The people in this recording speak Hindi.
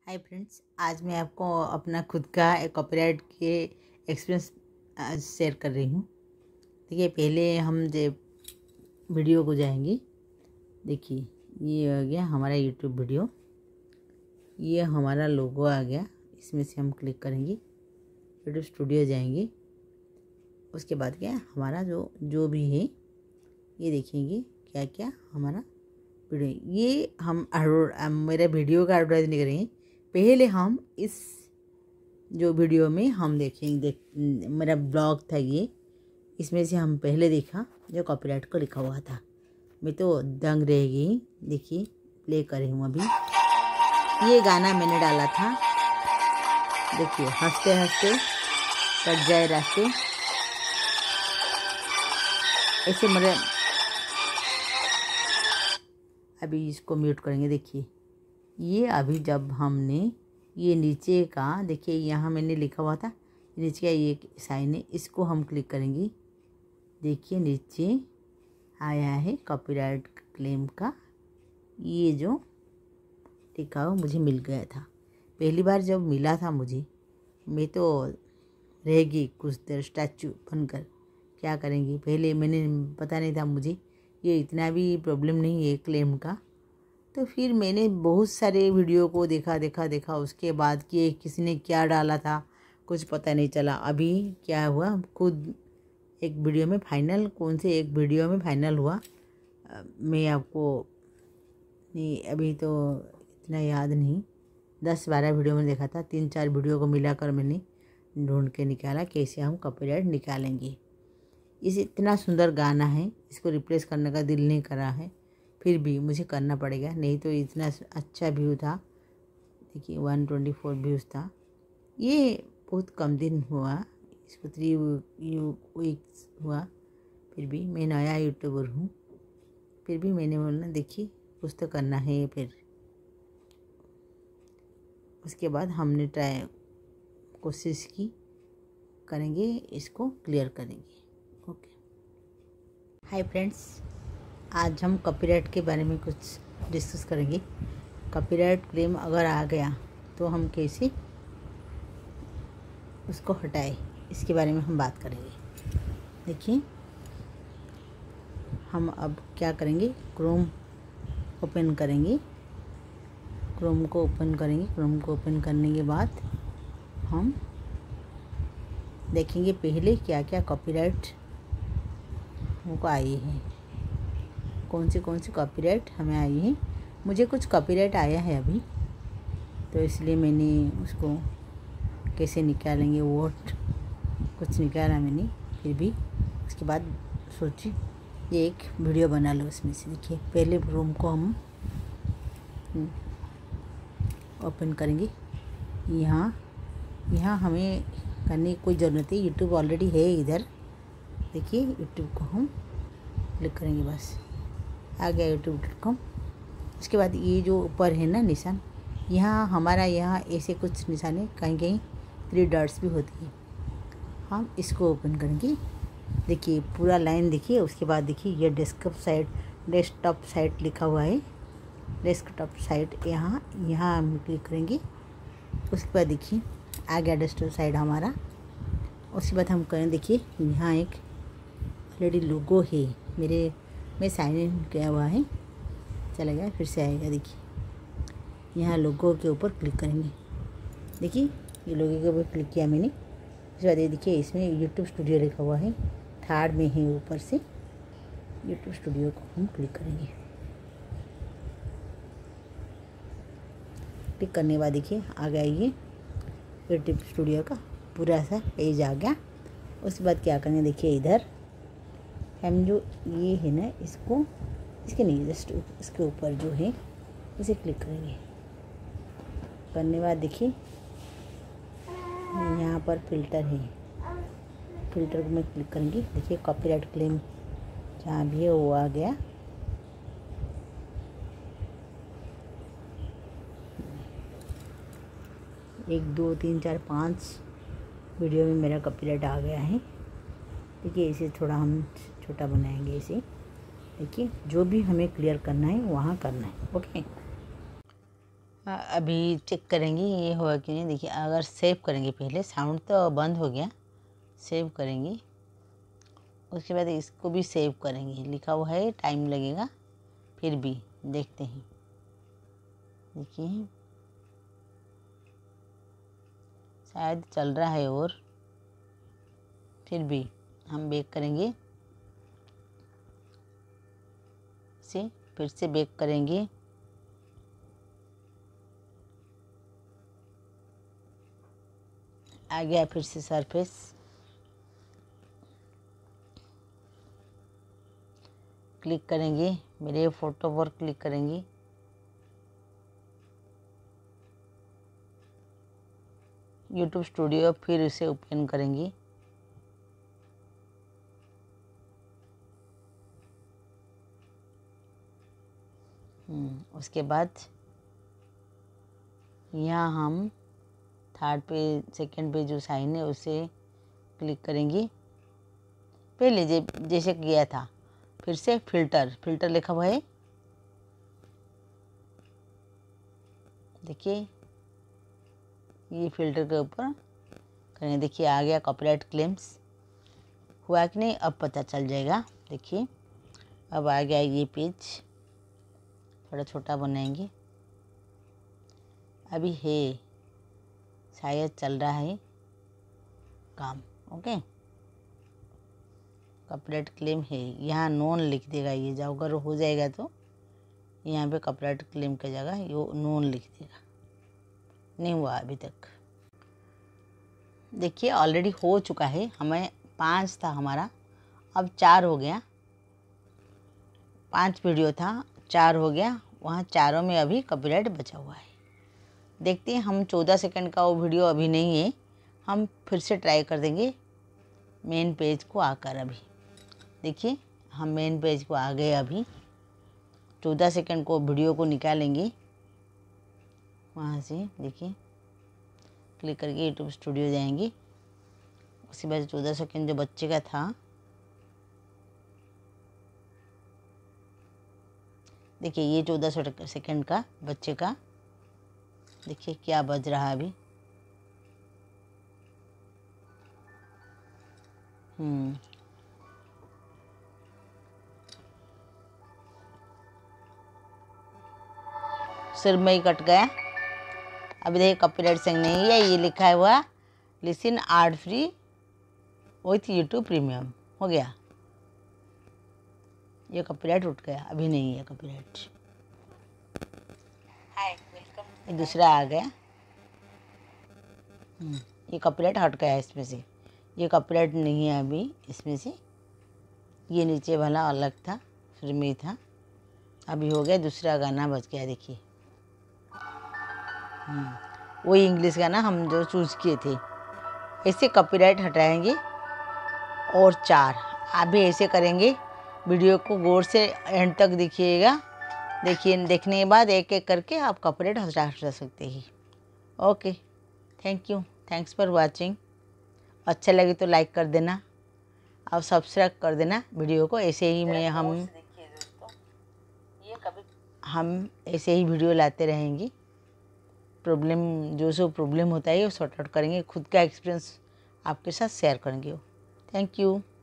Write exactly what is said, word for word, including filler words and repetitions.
हाय फ्रेंड्स, आज मैं आपको अपना खुद का कॉपीराइट के एक्सपीरियंस शेयर कर रही हूँ। देखिए, पहले हम जब वीडियो को जाएंगे, देखिए ये आ गया हमारा यूट्यूब वीडियो, ये हमारा लोगो आ गया। इसमें से हम क्लिक करेंगे, यूट्यूब स्टूडियो जाएंगे। उसके बाद क्या हमारा जो जो भी है ये देखेंगे क्या क्या हमारा वीडियो। ये हम मेरा वीडियो का एडवर्टाइज नहीं करेंगे, पहले हम इस जो वीडियो में हम देखेंगे देख मेरा ब्लॉग था ये, इसमें से हम पहले देखा जो कॉपीराइट को लिखा हुआ था। मैं तो दंग रह गई। देखिए, प्ले करे हूँ अभी। ये गाना मैंने डाला था। देखिए, हंसते हंसते कट जाए रास्ते, ऐसे मेरे। अभी इसको म्यूट करेंगे। देखिए, ये अभी जब हमने ये नीचे का, देखिए यहाँ मैंने लिखा हुआ था नीचे का ये साइन है, इसको हम क्लिक करेंगे। देखिए नीचे आया है कॉपीराइट क्लेम का, ये जो लिखा हुआ मुझे मिल गया था। पहली बार जब मिला था मुझे, मैं तो रहेगी कुछ देर स्टैचू बनकर। क्या करेंगी, पहले मैंने पता नहीं था मुझे ये इतना भी प्रॉब्लम नहीं है क्लेम का। तो फिर मैंने बहुत सारे वीडियो को देखा देखा देखा उसके बाद कि किसी ने क्या डाला था कुछ पता नहीं चला। अभी क्या हुआ, खुद एक वीडियो में फाइनल, कौन से एक वीडियो में फाइनल हुआ, मैं आपको नहीं अभी तो इतना याद नहीं, दस बारह वीडियो में देखा था। तीन चार वीडियो को मिलाकर मैंने ढूंढ के निकाला कैसे हम कॉपीराइट निकालेंगे। इस इतना सुंदर गाना है, इसको रिप्लेस करने का दिल नहीं करा है, फिर भी मुझे करना पड़ेगा, नहीं तो इतना अच्छा व्यू था। देखिए वन ट्वेंटी फोर व्यूज़ था। ये बहुत कम दिन हुआ, इसको थ्री वीक्स हुआ। फिर भी मैं नया यूट्यूबर हूँ, फिर भी मैंने बोला देखिए कुछ तो करना है। फिर उसके बाद हमने ट्राई कोशिश की, करेंगे इसको क्लियर करेंगे। ओके, हाय फ्रेंड्स, आज हम कॉपीराइट के बारे में कुछ डिस्कस करेंगे। कॉपीराइट क्लेम अगर आ गया तो हम कैसे उसको हटाएं, इसके बारे में हम बात करेंगे। देखिए, हम अब क्या करेंगे, क्रोम ओपन करेंगे। क्रोम को ओपन करेंगे। क्रोम को ओपन करने के बाद हम देखेंगे पहले क्या क्या कॉपीराइट हमको आई है, कौन से कौन से कॉपीराइट हमें आई है। मुझे कुछ कॉपीराइट आया है अभी, तो इसलिए मैंने उसको कैसे निकालेंगे वो कुछ निकाला मैंने। फिर भी उसके बाद सोची ये एक वीडियो बना लो उसमें से। देखिए, पहले रूम को हम ओपन करेंगे। यहाँ यहाँ हमें करने की कोई ज़रूरत है, यूट्यूब ऑलरेडी है इधर। देखिए, यूट्यूब को हम क्लिक करेंगे, बस आ गया यूट्यूब डॉट कॉम। उसके बाद ये जो ऊपर है ना निशान, यहाँ हमारा यहाँ ऐसे कुछ निशान है, कहीं कहीं थ्री डॉट्स भी होती है। हम इसको ओपन करेंगे। देखिए पूरा लाइन देखिए। उसके बाद देखिए ये डेस्कटॉप साइट डेस्कटॉप साइट लिखा हुआ है, डेस्कटॉप साइट यहाँ यहाँ हम क्लिक करेंगे। उसके बाद देखिए आ गया डेस्कटॉप साइट हमारा। उसके बाद हम करें, देखिए यहाँ एक ऑलरेडी लोगो है मेरे में साइन इन किया हुआ है, चला गया, फिर से आएगा। देखिए यहाँ लोगो के ऊपर क्लिक करेंगे। देखिए ये लोगो के ऊपर क्लिक किया मैंने। उसके बाद ये देखिए इसमें यूट्यूब स्टूडियो लिखा हुआ है, थर्ड में है ऊपर से। यूट्यूब स्टूडियो को हम क्लिक करेंगे। क्लिक करने के बाद देखिए आ गया ये यूट्यूब स्टूडियो का पूरा सा पेज आ गया। उसके बाद क्या करेंगे, देखिए इधर हम जो ये है ना, इसको इसके नहीं जस्ट इसके ऊपर जो है उसे क्लिक करेंगे। करने के बाद देखिए यहाँ पर फ़िल्टर है, फ़िल्टर को मैं क्लिक करेंगे। देखिए कॉपीराइट क्लेम जहाँ भी है वो आ गया। एक दो तीन चार पाँच वीडियो में मेरा कॉपीराइट आ गया है। देखिए इसे थोड़ा हम छोटा बनाएंगे इसे। देखिए जो भी हमें क्लियर करना है वहाँ करना है। ओके, अभी चेक करेंगे ये हुआ कि नहीं। देखिए अगर सेव करेंगे, पहले साउंड तो बंद हो गया, सेव करेंगे, उसके बाद इसको भी सेव करेंगे। लिखा हुआ है टाइम लगेगा, फिर भी देखते हैं। देखिए शायद चल रहा है, और फिर भी हम बेक करेंगे, से फिर से बेक करेंगे। आ गया फिर से सरफेस, क्लिक करेंगे, मेरे फोटो पर क्लिक करेंगे, यूट्यूब स्टूडियो, फिर उसे ओपन करेंगे। उसके बाद यहाँ हम थर्ड पे सेकंड पे जो साइन है उसे क्लिक करेंगे, पहले जे जैसे किया था। फिर से फिल्टर, फिल्टर लिखा हुआ है, देखिए ये फिल्टर के ऊपर करेंगे। देखिए आ गया कॉपीराइट क्लेम्स, हुआ कि नहीं अब पता चल जाएगा। देखिए अब आ गया ये पेज, थोड़ा छोटा बनाएंगे, अभी है शायद चल रहा है काम। ओके, कॉपीराइट क्लेम है, यहाँ नॉन लिख देगा ये, जब अगर हो जाएगा तो यहाँ पे कॉपीराइट क्लेम की जगह ये नॉन लिख देगा। नहीं हुआ अभी तक। देखिए ऑलरेडी हो चुका है, हमें पाँच था हमारा, अब चार हो गया। पांच वीडियो था, चार हो गया, वहाँ चारों में अभी कॉपीराइट बचा हुआ है। देखते हैं, हम चौदह सेकंड का वो वीडियो अभी नहीं है, हम फिर से ट्राई कर देंगे मेन पेज को आकर। अभी देखिए हम मेन पेज को आ गए, अभी चौदह सेकंड को वीडियो को निकालेंगे वहाँ से। देखिए क्लिक करके यूट्यूब स्टूडियो जाएंगे, उसके बाद चौदह सेकंड जो बच्चे का था, देखिए ये चौदह सेकंड का बच्चे का, देखिए क्या बज रहा है अभी। हम्म सिर में ही कट गया। अभी देखिए कॉपीराइट संग नहीं है, ये लिखा है हुआ listen ad free with YouTube premium, हो गया, ये कॉपीराइट उठ गया, अभी नहीं है कॉपीराइट। हाय वेलकम, ये दूसरा आ गया, ये कॉपीराइट हट गया इसमें से, ये कॉपीराइट नहीं है अभी इसमें से। ये नीचे वाला अलग था, फिर में था, अभी हो गया, दूसरा गाना बज गया। देखिए वही इंग्लिश गाना हम जो चूज़ किए थे। ऐसे कॉपीराइट हटाएंगे, और चार अभी ऐसे करेंगे। वीडियो को गौर से एंड तक देखिएगा, देखिए देखने के बाद एक एक करके आप कॉपीराइट हटा सकते हैं। Okay, thank you, thanks for watching. अच्छा लगे तो लाइक कर देना और सब्सक्राइब कर देना वीडियो को। ऐसे ही मैं हम देखिए दोस्तों, ये कभी हम ऐसे ही वीडियो लाते रहेंगे। प्रॉब्लम जो सो प्रॉब्लम होता है वो सॉर्ट आउट करेंगे, खुद का एक्सपीरियंस आपके साथ शेयर करेंगे। Thank you.